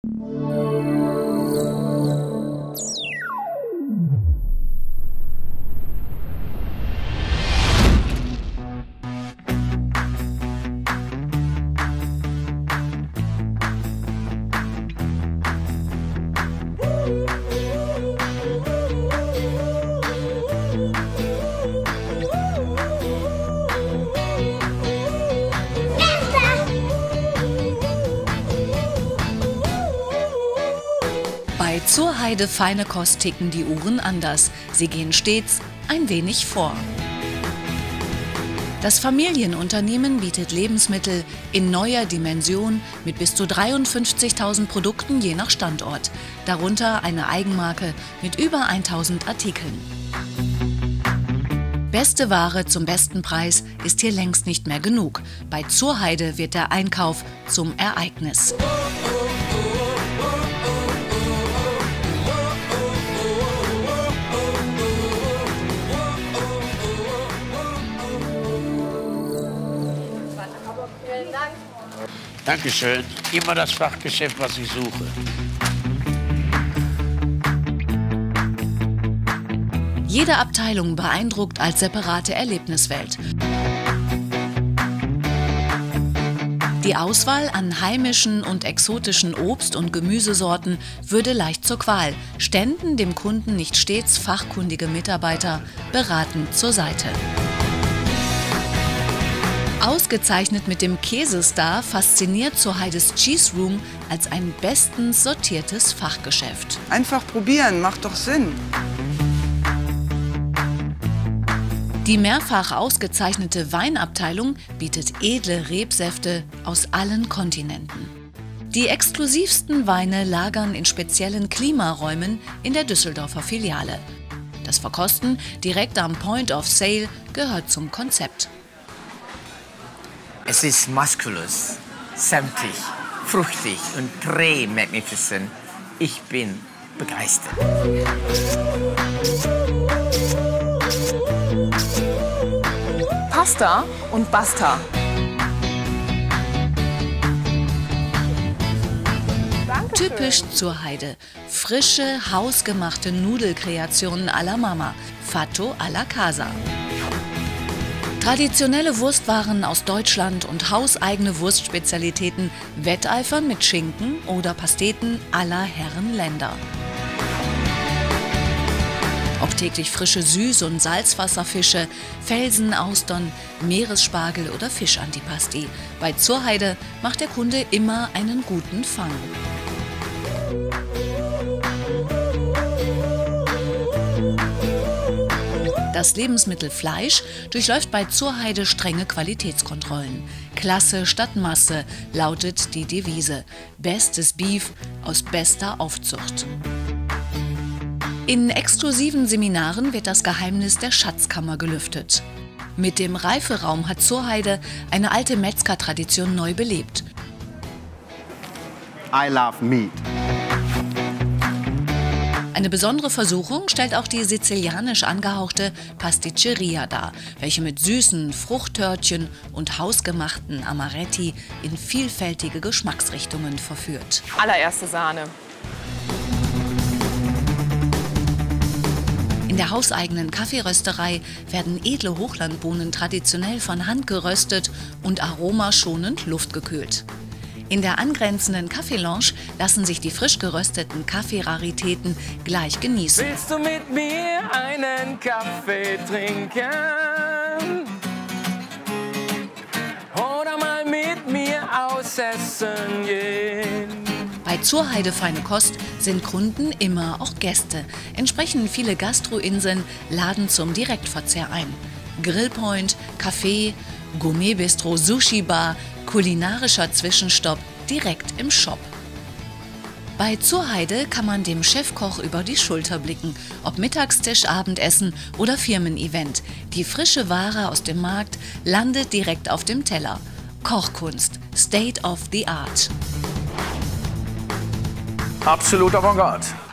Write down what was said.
Bei Zurheide Feine Kost ticken die Uhren anders. Sie gehen stets ein wenig vor. Das Familienunternehmen bietet Lebensmittel in neuer Dimension mit bis zu 53.000 Produkten je nach Standort. Darunter eine Eigenmarke mit über 1.000 Artikeln. Beste Ware zum besten Preis ist hier längst nicht mehr genug. Bei Zurheide wird der Einkauf zum Ereignis. Dankeschön. Immer das Fachgeschäft, was ich suche. Jede Abteilung beeindruckt als separate Erlebniswelt. Die Auswahl an heimischen und exotischen Obst- und Gemüsesorten würde leicht zur Qual, ständen dem Kunden nicht stets fachkundige Mitarbeiter beratend zur Seite. Ausgezeichnet mit dem Käsestar fasziniert Zurheides Cheese Room als ein bestens sortiertes Fachgeschäft. Einfach probieren, macht doch Sinn. Die mehrfach ausgezeichnete Weinabteilung bietet edle Rebsäfte aus allen Kontinenten. Die exklusivsten Weine lagern in speziellen Klimaräumen in der Düsseldorfer Filiale. Das Verkosten direkt am Point of Sale gehört zum Konzept. Es ist muskulös, sämtlich, fruchtig und très magnificent. Ich bin begeistert. Pasta und Basta. Typisch Zurheide. Frische, hausgemachte Nudelkreationen à la Mama. Fatto alla Casa. Traditionelle Wurstwaren aus Deutschland und hauseigene Wurstspezialitäten wetteifern mit Schinken oder Pasteten aller Herren Länder. Ob täglich frische Süß- und Salzwasserfische, Felsen, Austern, Meeresspargel oder Fischantipasti. Bei Zurheide macht der Kunde immer einen guten Fang. Das Lebensmittel Fleisch durchläuft bei Zurheide strenge Qualitätskontrollen. Klasse statt Masse lautet die Devise. Bestes Beef aus bester Aufzucht. In exklusiven Seminaren wird das Geheimnis der Schatzkammer gelüftet. Mit dem Reiferaum hat Zurheide eine alte Metzgertradition neu belebt. I love meat. Eine besondere Versuchung stellt auch die sizilianisch angehauchte Pasticceria dar, welche mit süßen Fruchttörtchen und hausgemachten Amaretti in vielfältige Geschmacksrichtungen verführt. Allererste Sahne. In der hauseigenen Kaffeerösterei werden edle Hochlandbohnen traditionell von Hand geröstet und aromaschonend luftgekühlt. In der angrenzenden Kaffeelounge lassen sich die frisch gerösteten Kaffeeraritäten gleich genießen. Willst du mit mir einen Kaffee trinken? Oder mal mit mir ausessen gehen? Bei Zurheide Feine Kost sind Kunden immer auch Gäste. Entsprechend viele Gastroinseln laden zum Direktverzehr ein. Grillpoint, Café, Gourmet-Bistro, Sushi-Bar, kulinarischer Zwischenstopp direkt im Shop. Bei Zurheide kann man dem Chefkoch über die Schulter blicken, ob Mittagstisch, Abendessen oder Firmen-Event. Die frische Ware aus dem Markt landet direkt auf dem Teller. Kochkunst, State of the Art. Absolut Avantgarde.